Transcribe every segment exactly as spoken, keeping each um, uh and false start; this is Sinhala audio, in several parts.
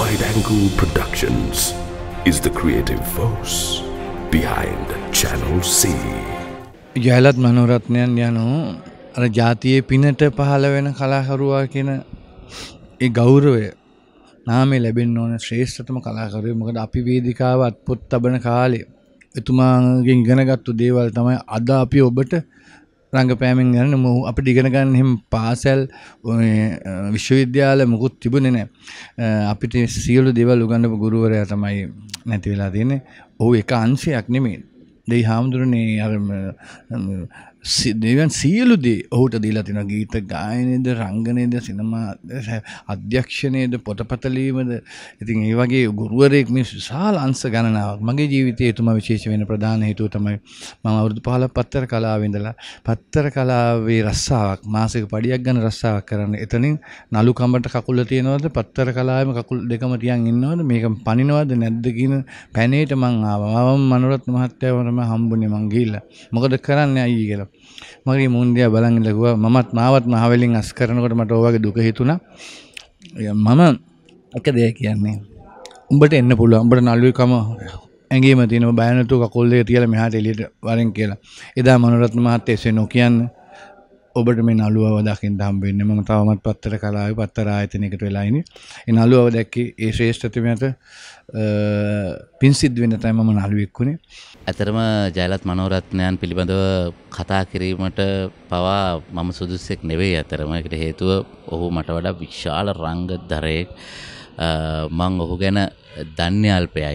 Wide Angle Productions is the creative force behind Channel C. Jayalath මනෝරත්නයන් යනු අර ජාතියේ පිනට පහළ වෙන කලාකරුවා කියන ඒ ගෞරවය නාමය ලැබෙන්න ඕන ශ්‍රේෂ්ඨතම කලාකරුවෙක්. මොකද අපි වේදිකාව අත්පොත් තබන කාලේ එතුමාගෙන් ඉගෙනගත්තු දේවල් තමයි අද අපි ඔබට රංගපෑමෙන් ගන්න අපිට ඉගෙන ගන්න එහෙම පාසල් විශ්වවිද්‍යාල මුකුත් තිබුණේ නැහැ. අපිට සියලු දේවල් උගන්වපු ගුරුවරයා තමයි නැති වෙලා තියෙන්නේ. ඔහු එක අංශයක් නෙමෙයි. දෙයි හාමුදුරනේ අර දෙවියන් සියලු දේ ඔහුට දීලා තිනවා. ගීත ගායනයේද, රංගනයේද, සිනමා අධ්‍යක්ෂණයේද, පොතපත ලියීමද. ඉතින් ඒ වගේ ගුරුවරයෙක් මේ විශාල අංශ ගණනාවක් මගේ ජීවිතයේ එතුමා විශේෂ වෙන ප්‍රධාන හේතුව තමයි මම අවුරුදු පහළොව පත්තර කලාවේ ඉඳලා පත්තර කලාවේ රස්සාවක් මාසික පඩියක් ගන්න රස්සාවක් කරන්න. එතනින් නළු කඹට කකුල තියනවද, පත්තර කලාවේම කකුල් දෙකම තියන් ඉන්නවද, මේක පනිනවද නැද්ද කියන පැනේට මං ආවා. මම මනෝරත්න මහත්තයාවම හම්බුනේ මං ගිහිල්ලා. මොකද කරන්නේ අයියේ කියලා. මගේ මුන්දියා බලන් ඉඳලා ගියා. මමත් මාවත් මහවැලින් අස් කරනකොට මට ඔය වගේ දුක හිතුණා. මම එක දෙයක් කියන්නේ. උඹට එන්න පුළුවන්. උඹට නළුවෙකම ඇඟේම තියෙන බය නැතුව කකුල් දෙක තියලා මෙහාට එළියට වරෙන් කියලා. එදා මනෝරත්න මහත්තයා එසේ නොකියන්නේ. ඔබට මේ නළුවව දකින්න හම්බ වෙන්නේ. මම තවමත් පත්තර කලාවේ පත්තර ආයතනයකට වෙලා ඉන්නේ. ඒ නළුවව දැක්කේ ඒ ශ්‍රේෂ්ඨත්වයට පින් සිද්ධ වෙන තමයි මම නළුවෙක් වුණේ. ඇතරම ජයලත් මනෝරත්නයන් පිළිබඳව කතා කිරීමට පවා මම සුදුස්සෙක් නෙවෙයි. ඇතරම ඒකට හේතුව ඔහු මට වඩා විශාල රංගදරයෙක්. මම ඔහු ගැන දන්නේ අල්පයයි.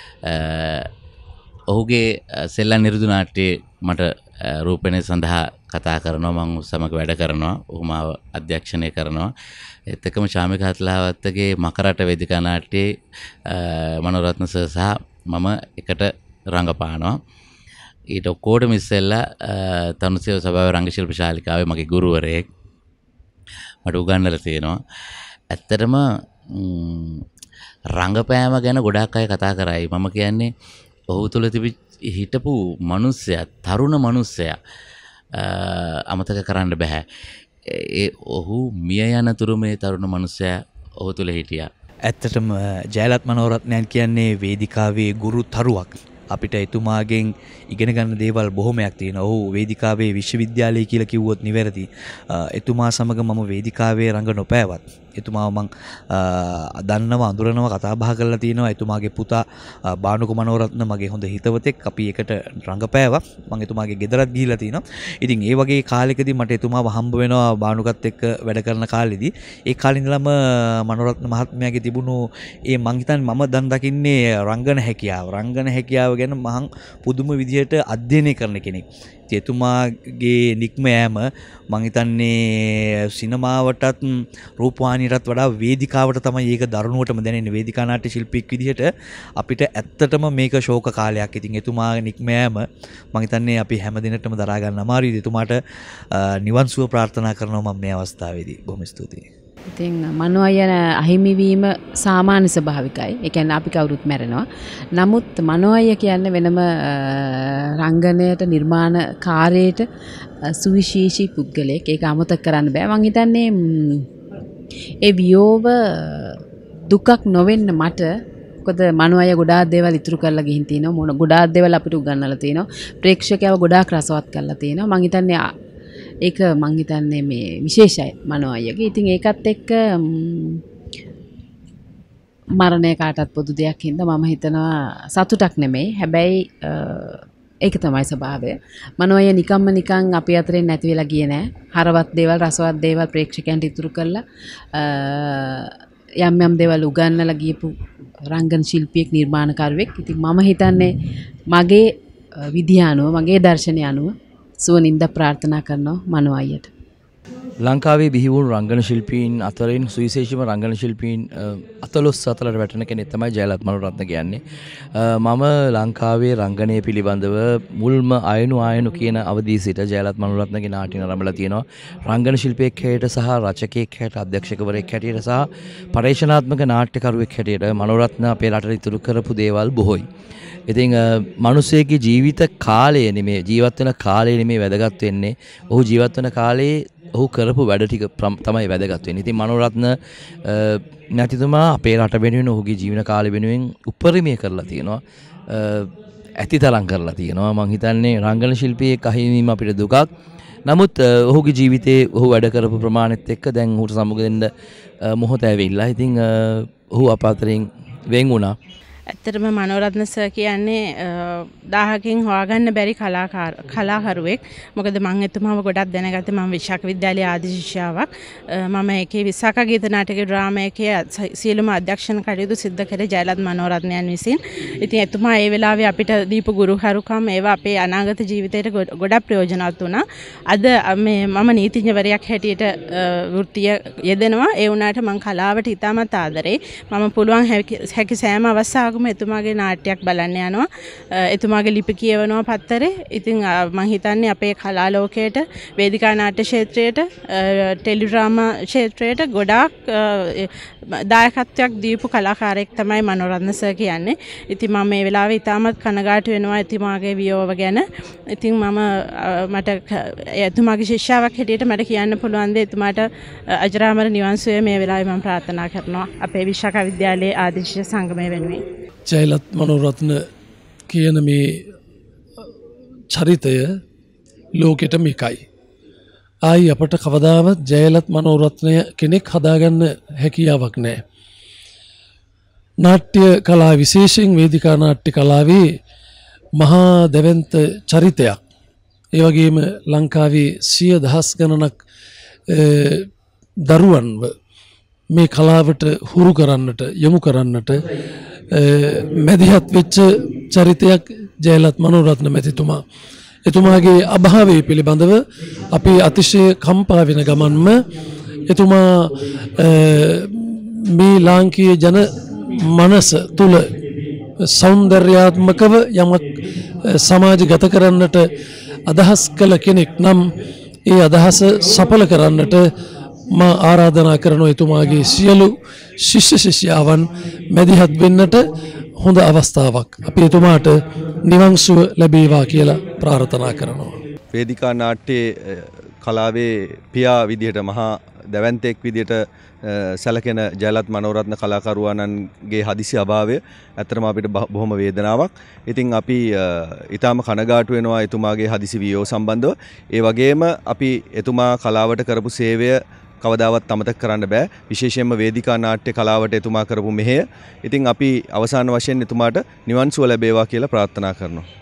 ඔහුගේ සෙල්ලම් නිරුදු නාට්‍යයේ මට රූපණය සඳහා කතා කරනවා. මම සමග වැඩ කරනවා. ඔහු මාව අධ්‍යක්ෂණය කරනවා. ඒත් එක්කම ශාමික හත්ලාවත්තගේ මකරට වේදිකා නාට්‍යයේ මනෝරත්න සර් සහ මම එකට රංගපානවා. ඊට ඔක්කොටම ඉස්සෙල්ලා තනුසේව සභාවේ රංග ශිල්ප ශාලිකාවේ මගේ ගුරුවරයෙක් මට උගන්වලා තියෙනවා. ඇත්තටම රංගපෑම ගැන ගොඩාක් අය කතා කරයි. මම කියන්නේ ඔහු තුල තිබි හිටපු මිනිස්සයා, තරුණ මිනිස්සයා අමතක කරන්න බෑ. ඒ ඔහු මිය යන තුරු මේ තරුණ මිනිස්සයා ඔහු තුල හිටියා. ඇත්තටම ජයලත් මනෝරත්නයන් කියන්නේ වේදිකාවේ ගුරු තරුවක්. අපිට එතුමාගෙන් ඉගෙන ගන්න දේවල් බොහොමයක් තියෙනවා. ඔහු වේදිකාවේ විශ්වවිද්‍යාලය කියලා කිව්වොත් නිවැරදි. එතුමා සමග මම වේදිකාවේ රඟ නොපෑවත් එතුමාව මං දන්නවා, අඳුරනවා, කතා බහ කරලා තියෙනවා. එතුමාගේ පුතා බානුක මනෝරත්න මගේ හොඳ හිතවතෙක්. අපි එකට රඟපෑවා. මම එතුමාගේ ගෙදරත් ගිහිලා තිනවා. ඉතින් ඒ වගේ කාලෙකදී මට එතුමාව හම්බ වෙනවා බානුකත් එක්ක වැඩ කරන කාලෙදී. ඒ කාලේ ඉඳලම මනෝරත්න මහත්මයාගේ තිබුණු ඒ මං හිතන්නේ මම දැන් දකින්නේ රංගන හැකියාව. රංගන හැකියාව ගැන මහන් පුදුම විදියට අධ්‍යයනය කරන කෙනෙක්. එතුමාගේ නික්ම යෑම මං හිතන්නේ සිනමාවටත් රූපවාහිනියටත් වඩා වේදිකාවට තමයි ඒක දරුණුවටම දැනෙන්නේ. වේදිකා නාට්‍ය ශිල්පියෙක් විදිහට අපිට ඇත්තටම මේක ශෝක කාලයක්. ඉතින් එතුමාගේ නික්ම යෑම මං හිතන්නේ අපි හැම දිනටම දරා ගන්න අමාරුයි. එතුමාට නිවන් සුව ප්‍රාර්ථනා කරනවා මම මේ අවස්ථාවේදී. බොහොම ස්තුතියි. ඉතින් මනෝ අයන අහිමි වීම සාමාන්‍ය ස්වභාවිකයි. ඒ කියන්නේ අපි කවුරුත් මැරෙනවා. නමුත් මනෝ අය කියන්නේ වෙනම රංගනයට, නිර්මාණකාරයට සුවිශේෂී පුද්ගලයෙක්. ඒක අමතක කරන්න බෑ. මං හිතන්නේ ඒ වියෝව දුකක් නොවෙන්න මට මොකද මනෝ අය ගොඩාක් දේවල් ඉතුරු කරලා ගිහින් තිනවා. මොන ගොඩාක් දේවල් අපිට උගන්වලා තිනවා. ප්‍රේක්ෂකයව ගොඩාක් රසවත් කරලා තිනවා. මං හිතන්නේ ඒක මං හිතන්නේ මේ විශේෂයි මනෝ අයගේ. ඉතින් ඒකත් එක්ක මරණය කාටත් පොදු දෙයක් හින්දා මම හිතනවා සතුටක් නෙමෙයි. හැබැයි ඒක තමයි ස්වභාවය. මනෝ අය නිකම්ම නිකන් අපි අතරින් නැති වෙලා ගියේ නෑ. හරවත් දේවල්, රසවත් දේවල් ප්‍රේක්ෂකයන්ට ඉතුරු කරලා යම් යම් දේවල් උගන්වලා ගියපු රංගන ශිල්පියෙක්, නිර්මාණකාරයෙක්. ඉතින් මම හිතන්නේ මගේ විදිහ අනුව, මගේ දර්ශනය අනුව සුවනින්ද ප්‍රාර්ථනා කරනවා මනෝ අයියට. ලංකාවේ බිහි වුණු රංගන ශිල්පීන් අතරින් සුවිශේෂීම රංගන ශිල්පීන් අතලොස් අතලට වැටෙන කෙනෙක් තමයි ජයලත් මනෝරත්න කියන්නේ. මම ලංකාවේ රංගනය පිළිබඳව මුල්ම අයනු ආයනු කියන අවදී සිට ජයලත් මනෝරත්නගේ නාට්‍ය නරඹලා තියෙනවා. රංගන ශිල්පියෙක් හැටියට සහ රචකයෙක් හැටියට, අධ්‍යක්ෂකවරයෙක් හැටියට සහ පරිශනාත්මක නාට්‍යකරුවෙක් හැටියට මනෝරත්න අපේ රටට ඉතුරු කරපු දේවල් බොහෝයි. ඉතින් මිනිස්සෙගේ ජීවිත කාලය නෙමේ, ජීවත් වෙන කාලය නෙමේ වැදගත් වෙන්නේ. ඔහු ජීවත් වෙන කාලේ ඔහු කරපු වැඩ ටික තමයි වැදගත් වෙන්නේ. ඉතින් මනෝරත්න නැතිතුමා අපේ රට වෙනුවෙන් ඔහුගේ ජීවන කාලය වෙනුවෙන් උපරිමය කරලා තියෙනවා. ඇති තරම් කරලා තියෙනවා. මං හිතන්නේ රංගන ශිල්පියෙක් අහිමිවීම අපිට දුකක්. නමුත් ඔහුගේ ජීවිතේ ඔහු වැඩ කරපු ප්‍රමාණෙත් එක්ක දැන් ඔහුට සමුග දෙන්න මොහොත ඇවිල්ලා. ඉතින් ඔහු අප අතරින් වෙන් වුණා. ඇත්තටම මනෝරත්න සර් කියන්නේ දහකින් හොයාගන්න බැරි කලාකාර කලාකරුවෙක්. මොකද මම එතුමාව ගොඩක් දැනගත්තේ මම විශාක විද්‍යාලයේ ආදි ශිෂ්‍යාවක්. මම ඒකේ විසාක ගීත නාටක ඩ්‍රාමා එකේ සියලුම අධ්‍යක්ෂණ කටයුතු සිද්ධ කරේ ජයලත් මනෝරත්නයන් විසින්. ඉතින් එතුමා ඒ වෙලාවේ අපිට දීපු ගුරුහරුකම් ඒවා අපේ අනාගත ජීවිතයට ගොඩක් ප්‍රයෝජනවත් වුණා. අද මේ මම නීතිඥවරයෙක් හැටියට වෘත්තිය යෙදෙනවා. ඒ වුණාට මම කලාවට ඉතාමත් ආදරේ. මම පුළුවන් හැකි සෑම අවස්ථාවක එතුමාගේ නාට්‍යයක් බලන්න යනවා. එතුමාගේ ලිපි කියවනවා පත්තරේ. ඉතින් මම හිතන්නේ අපේ කලා ලෝකයට, වේදිකා නාට්‍ය ක්ෂේත්‍රයට, ටෙලිඩ්‍රාමා ක්ෂේත්‍රයට ගොඩාක් දායකත්වයක් දීපු කලාකාරයෙක් තමයි මනෝරත්න සර් කියන්නේ. ඉතින් මම මේ වෙලාවේ ඉතාමත් කනගාටු වෙනවා එතුමාගේ වියෝව ගැන. ඉතින් මම මට එතුමාගේ ශිෂ්‍යාවක් හැටියට මට කියන්න පුළුවන් දේ එතුමාට අජරාමර නිවන් සුවය මේ වෙලාවේ මම ප්‍රාර්ථනා කරනවා අපේ විශාක විද්‍යාලයේ ආදි ශිෂ්‍ය සංගමය වෙනුවෙන්. ජයලත් මනෝරත්න කියන මේ චරිතය ලෝකෙට මේකයි. ආයි අපට කවදාවත් ජයලත් මනෝරත්නය කෙනෙක් හදාගන්න හැකියාවක් නැහැ. නාට්‍ය කලා විශේෂයෙන් වේදිකා නාට්‍ය කලාවේ මහා දැවැන්ත චරිතයක්. ඒ වගේම ලංකාවේ සිය දහස් ගණනක් දරුවන්ව මේ කලාවට හුරු කරන්නට යොමු කරන්නට මැදිහත් වෙච්ච චරිතයක් ජයලත් මනෝරත්න මැතිතුමා. එතුමාගේ අභාවය පිළිබඳව අපි අතිශය කම්පා වෙන ගමන්ම එතුමා මේ ලාංකීය ජන මනස තුල සෞන්දර්යාත්මකව යමක් සමාජගත කරන්නට අදහස් කළ කෙනෙක් නම් ඒ අදහස සඵල කරන්නට මා ආරාධනා කරනවා එතුමාගේ සියලු ශිෂ්‍ය ශිෂ්‍යාවන් මැදිහත් වෙන්නට හොඳ අවස්ථාවක්. අපි එතුමාට නිවන් සුව ලැබේවා කියලා ප්‍රාර්ථනා කරනවා. වේදිකා නාට්‍යයේ කලාවේ පියා විදිහට මහා දැවැන්තෙක් විදිහට සැලකෙන ජයලත් මනෝරත්න කලාකරුවාණන්ගේ හදිසි අභාවය ඇත්තටම අපිට බොහොම වේදනාවක්. ඉතින් අපි ඊටාම කනගාටු වෙනවා එතුමාගේ හදිසි වියෝ සම්බන්ධව. ඒ වගේම අපි එතුමා කලාවට කරපු සේවය කවදාවත් අමතක කරන්න බෑ. විශේෂයෙන්ම වේදිකා නාට්‍ය කලාවට එතුමා කරපු මෙහෙය. ඉතින් අපි අවසාන වශයෙන් එතුමාට නිවන් සුව ලැබේවා කියලා ප්‍රාර්ථනා කරනවා.